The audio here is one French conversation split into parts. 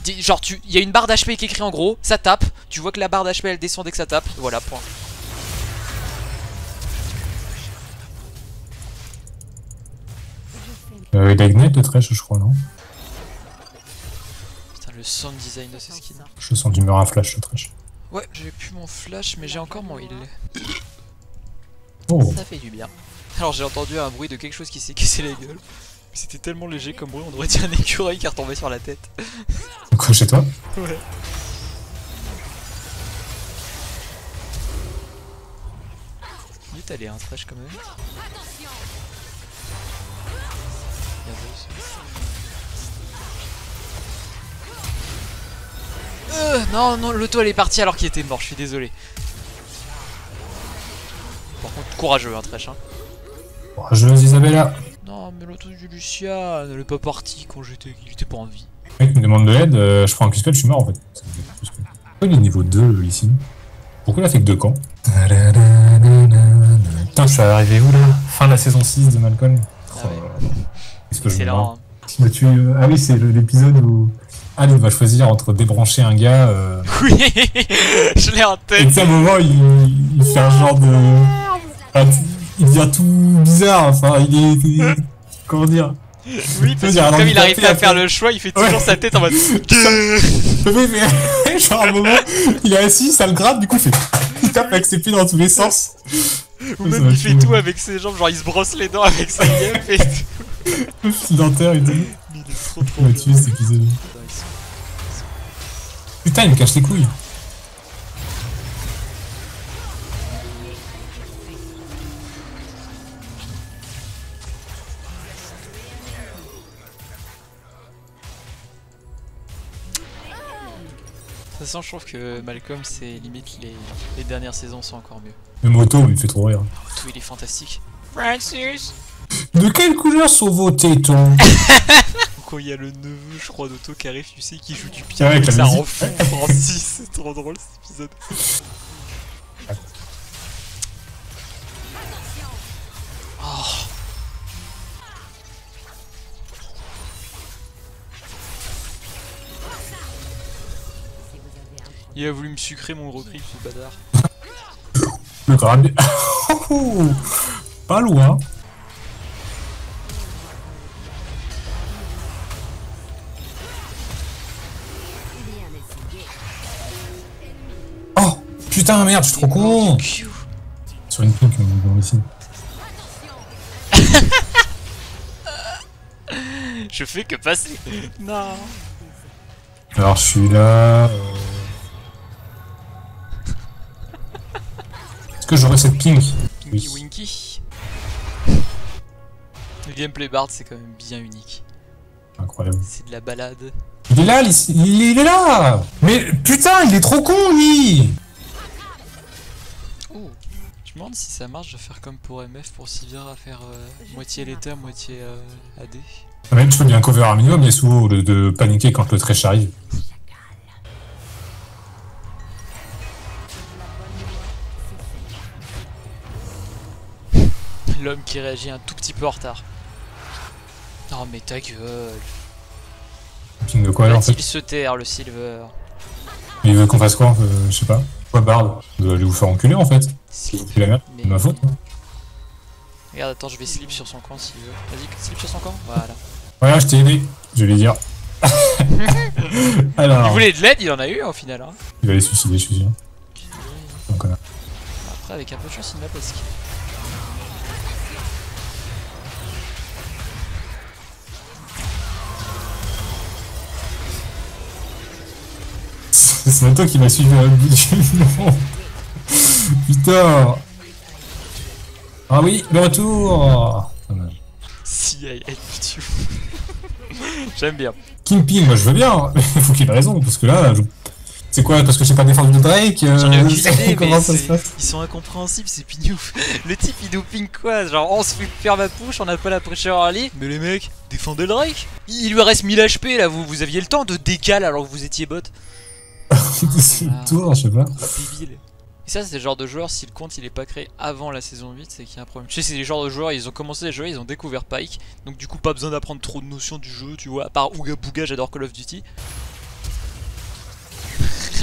Genre, il y a une barre d'HP qui est écrit en gros, ça tape. Tu vois que la barre d'HP elle descend dès que ça tape. Voilà, point. Il a Ignite de Thresh, je crois, non? Putain, le sound design de ces skins. Je sens du mur à flash, le Thresh. Ouais, j'ai plus mon flash, mais j'ai encore mon heal. Oh. Ça fait du bien. Alors j'ai entendu un bruit de quelque chose qui s'est cassé la gueule. C'était tellement léger comme bruit, on aurait dit un écureuil qui est retombé sur la tête. Quoi, chez toi? Ouais. Vite aller un Thresh quand même. Non, non, l'auto elle est partie alors qu'il était mort, je suis désolé. Par contre, courageux, hein, Thresh. Hein. Courageuse Isabella. Non, mais l'auto du Lucian, elle est pas partie quand il était pas en vie. Le mec me demande de l'aide, je prends un Q-spell, je suis mort en fait. Pourquoi il est niveau 2 ici? Pourquoi il a fait que 2 camps? Putain, je suis arrivé où là? Fin de la saison 6 de Malcolm. Ah ouais. Est-ce que je me Excellent. hein. Ah oui, c'est l'épisode où Anne va choisir entre débrancher un gars. Oui, je l'ai en tête. Et tu sais, à un moment, il fait un genre de. Il devient tout bizarre. Enfin, il est. Comment dire? Oui, parce que comme il arrive pas à faire le choix, il fait toujours sa tête en mode. Mais genre, à un moment, il est assis, ça le gratte, du coup, il tape avec ses pieds dans tous les sens. Ou même il fait tout avec ses jambes, genre il se brosse les dents avec sa gueule et tout. Le fil dentaire et tout. Il est trop On va tuer cet épisode. Putain, il me cache les couilles. De toute façon, je trouve que Malcolm, c'est limite les dernières saisons sont encore mieux. Le moto, il me fait trop rire. Tout il est fantastique. Francis. De quelle couleur sont vos tétons? Quand il y a le neveu, je crois, d'Otto qui arrive, tu sais, qui joue du piano, avec et la ça musique. rend fou Francis. C'est trop drôle cet épisode. Oh. Il a voulu me sucrer mon gros cri, ce bâtard. Le grab. Pas loin. Oh putain, merde, je suis trop con. Sur une pink dans les signes. Je fais que passer. Non. Alors je suis là. Est-ce que j'aurais cette pink? Pinky Winky. Le gameplay Bard c'est quand même bien unique. Incroyable. C'est de la balade. Il est là, il est là. Mais putain, il est trop con lui. Oh. Je me demande si ça marche de faire comme pour MF pour Sivir à faire moitié l'éther, moitié AD. Même tu peux bien cover un minimum, Yasuo, de paniquer quand le Thresh arrive. L'homme qui réagit un tout petit peu en retard. Oh mais ta gueule. Ping de quoi alors en fait? Il se taire le Silver. Il veut qu'on fasse quoi? Je sais pas. Quoi Bard? On doit aller vous faire enculer en fait. C'est la merde, c'est ma faute. Regarde, attends, je vais slip sur son camp s'il veut. Vas-y, slip sur son camp. Voilà. Voilà, je t'ai aidé, je vais dire. Alors. Il voulait de l'aide, il en a eu au final. Hein. Il va aller se suicider, je suis sûr. Après, avec un peu de chance, il m'a pesqué. C'est même toi qui m'a suivi à bout du monde. Putain. Ah oui, le retour. Si, I hate you. J'aime bien. Kingpin, moi je veux bien, mais il faut qu'il ait raison, parce que là, c'est quoi, parce que j'ai pas défendu de Drake J'en ai aucune idée, comment ça se passe? Ils sont incompréhensibles, ces pignouf. Le type il nous ping quoi? Genre on se fait faire ma push, on a pas la pressure early. Mais les mecs, défendez le Drake. Il lui reste 1000 HP là, vous aviez le temps de décaler alors que vous étiez bot. C'est le tour, je sais pas. Débile. Et ça c'est le genre de joueur, si le compte il est pas créé avant la saison 8, c'est qu'il y a un problème. Tu sais, c'est les genres de joueurs, ils ont commencé à jouer, ils ont découvert Pike. Donc du coup pas besoin d'apprendre trop de notions du jeu, tu vois. À part Ouga Booga, j'adore Call of Duty.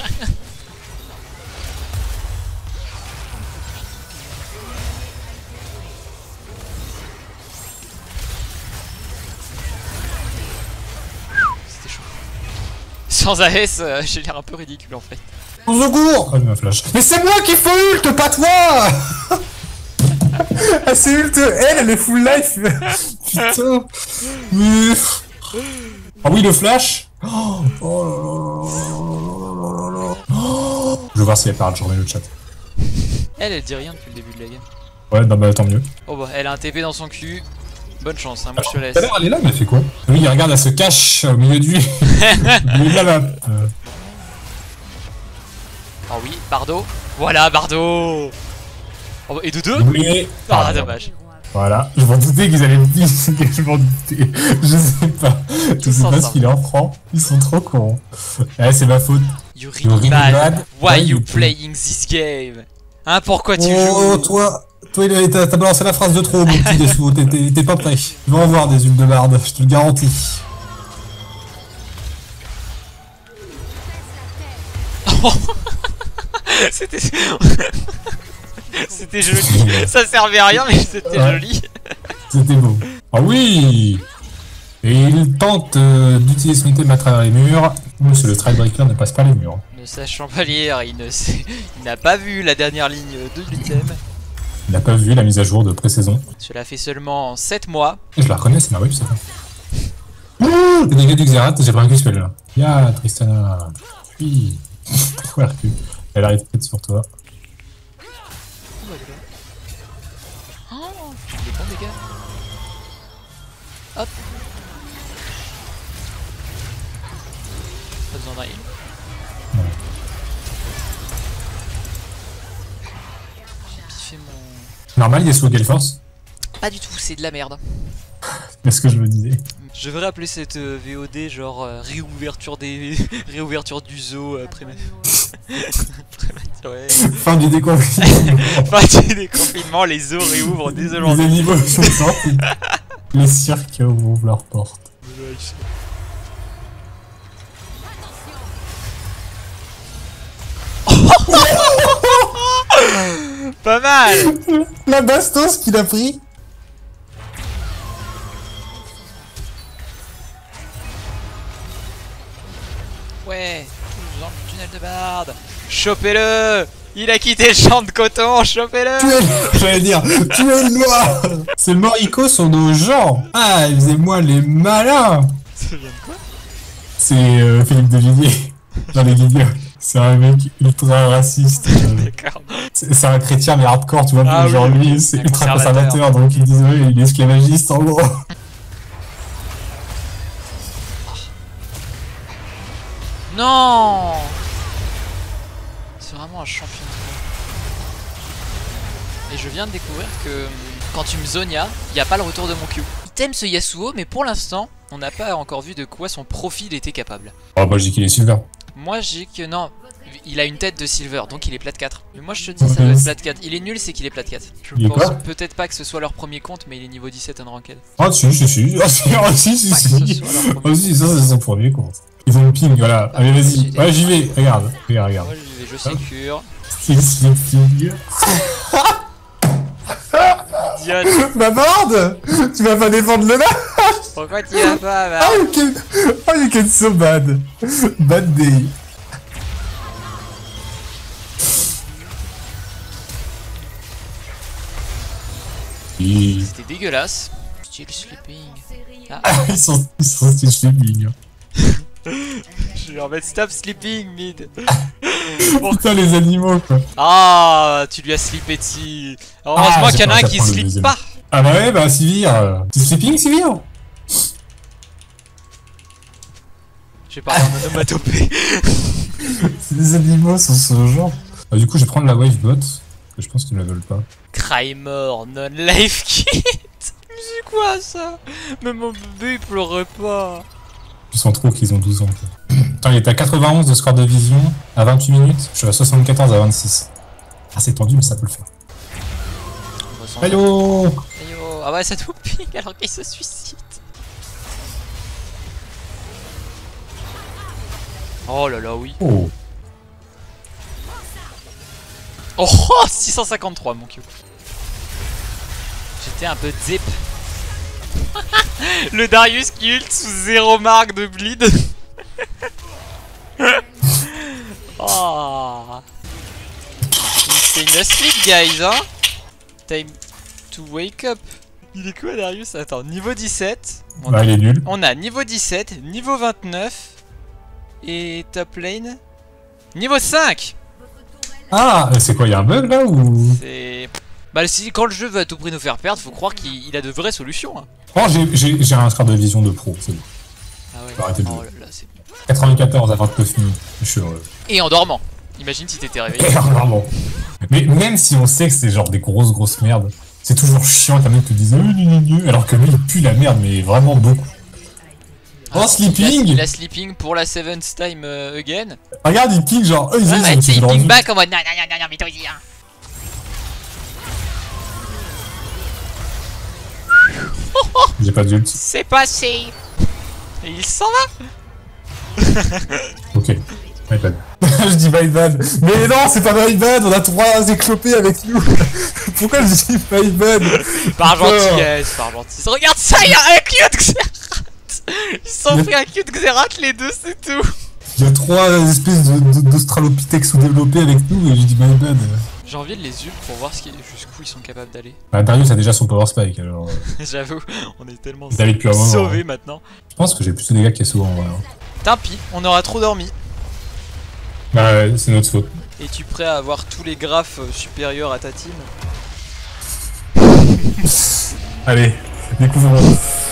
C'était chaud. Sans AS, j'ai l'air un peu ridicule en fait. Au secours! Oh, ma flash. Mais c'est moi qui faut ult, pas toi! Ah, c'est ult, elle est full life! Putain! Mais... Ah oui, le flash! Oh là là. Je vais voir si elle parle, je remets le chat. Elle dit rien depuis le début de la game. Ouais, non, bah tant mieux. Oh bah, elle a un TP dans son cul. Bonne chance, hein, moi je te laisse. Tout à l'heure, elle est là, mais elle fait quoi? Oui, regarde, elle se cache au milieu de lui. Au milieu de la map. Oh oui, Bardo. Voilà, Bardo. Oh, bah, et de deux? Oui. Ah, dommage. Voilà, je m'en doutais qu'ils allaient me dire, je m'en doutais. Je sais pas. Je sais pas ce qu'il en prend. Ils sont trop cons. Ouais, c'est ma faute. You really mad. Why you playing this game? Hein, pourquoi tu joues? Oh, toi, t'as balancé la phrase de trop, mon petit Dessous. T'es pas prêt. Tu vas en voir des huiles de barde, je te le garantis. C'était... C'était joli. Ça servait à rien, mais c'était joli. C'était beau. Ah oui! Et il tente d'utiliser son item à travers les murs. Monsieur le Strikebreaker ne passe pas les murs. Ne sachant pas lire, il n'a pas vu la dernière ligne de l'item. Il n'a pas vu la mise à jour de pré-saison. Cela fait seulement 7 mois. Et je la reconnais, c'est ma web, ça. Ouh, les dégâts du Xerath, j'ai pris un spell là. Ya, Tristana. Oui. Elle arrive peut-être sur toi. Oh, il est bon, les gars. Hop. Pas besoin d'un heal. J'ai piffé mon... Normal, il est sous quelle force? Pas du tout, c'est de la merde. C'est ce que je me disais. Je devrais appeler cette VOD genre réouverture du zoo après ouais. Fin du déconfinement. Fin du déconfinement, les zoos réouvrent désolé. Les animaux sont sortis. Les cirques ouvrent leurs portes. Pas mal. La bastos qu'il a pris. Ouais, dans le tunnel de Bard. Chopez-le. Il a quitté le champ de coton, chopez-le. Tuez-le. J'allais dire, tuez-le. Ces moricots sont nos gens. Ah, ils faisaient moi les malins. Ça vient de quoi? C'est Philippe de Villiers dans les Guignols. C'est un mec ultra raciste. D'accord. C'est un chrétien mais hardcore, tu vois. Ah, genre oui, lui, c'est un ultra conservateur. conservateur, donc il disait ouais, il est esclavagiste en gros. Non. C'est vraiment un champion de combat. Et je viens de découvrir que quand tu me Zonia, il n'y a pas le retour de mon Q. Il t'aime ce Yasuo, mais pour l'instant, on n'a pas encore vu de quoi son profil était capable. Oh bah je dis qu'il est silver. Moi je dis que non, il a une tête de silver, donc il est plat 4. Mais moi je te dis ça doit être plat 4. Il est nul, c'est qu'il est plat 4. Je Il est pense quoi peut-être pas que ce soit leur premier compte, mais il est niveau 17 en ranked. Ah si. Ah si. Pas que ce soit leur premier. Ah si, ça c'est son premier compte. Ils ont le ping, voilà. Allez vas-y. Ouais j'y vais, regarde. Regarde. Moi j'y vais, je sécure. Style ping. Idiote. Ma bande. Tu vas pas défendre le match. Pourquoi tu vas pas, bah you can so bad. Bad day. C'était dégueulasse. Style sleeping. Ah. Ils sont style sleeping. Je vais en mettre stop sleeping mid. Putain les animaux quoi. Ah, tu lui as sleepé dessus. Heureusement qu'il y en a un qui sleep pas. Ah bah ouais, bah Sivir. Tu sleeping Sivir? J'ai parlé en onomatopée. Les animaux sont ce genre. Ah, du coup, je vais prendre la wave bot. Je pense qu'ils ne la veulent pas. Crymor non-life kit. C'est quoi ça? Même mon bébé il pleurait pas. Ils sont trop qu'ils ont 12 ans. Quoi. Attends, il était à 91 de score de vision à 28 minutes. Je suis à 74 à 26. Ah, c'est tendu, mais ça peut le faire. Hello. Hello. Ah ouais, ça tout ping alors qu'il se suicide. Oh là là, oui. Oh. Oh 653 mon Q. J'étais un peu zip. Le Darius qui ult sous 0 marque de bleed. Oh. C'est une asleep guys hein. Time to wake up. Il est quoi Darius? Attends, niveau 17. Bah il est nul. On a niveau 17, niveau 29. Et top lane. Niveau 5. Ah, c'est quoi, il y a un bug là ou... C'est... Bah si, quand le jeu veut à tout prix nous faire perdre, faut croire qu'il a de vraies solutions hein. Oh j'ai un score de vision de pro, c'est bon. Ah ouais, Arrêtez de oh jouer. là là, c'est bon. 94 à 29 minutes, je suis heureux. Et en dormant. Imagine si t'étais réveillé. Vraiment. Mais même si on sait que c'est genre des grosses merdes, c'est toujours chiant qu'un mec te dise alors que lui il pue la merde, mais vraiment beaucoup. Oh, sleeping! Il a sleeping pour la 7th time again. Regarde, il ping genre. Ouais, il ping back en mode non, mais toi aussi, hein. J'ai pas d'ult. C'est passé. Et il s'en va. Ok. My bad. Je dis my bad. Mais non, c'est pas my bad, on a 3 éclopés avec nous. Pourquoi je dis my bad? Par gentillesse, par gentillesse. Regarde ça, il y a un cute Xerath. Ils se sont pris un cute Xerath les deux, c'est tout. Il y a 3 espèces d'Australopithèques sous-développés avec nous et je dis my bad. J'ai envie de les ult pour voir jusqu'où ils sont capables d'aller. Bah, Darius a déjà son power spike alors. J'avoue, on est tellement sauvés maintenant. Je pense que j'ai plus de dégâts qu'il y a souvent. Ouais. Tant pis, on aura trop dormi. Bah ouais, c'est notre faute. Es-tu prêt à avoir tous les graphes supérieurs à ta team? Allez, découvrons.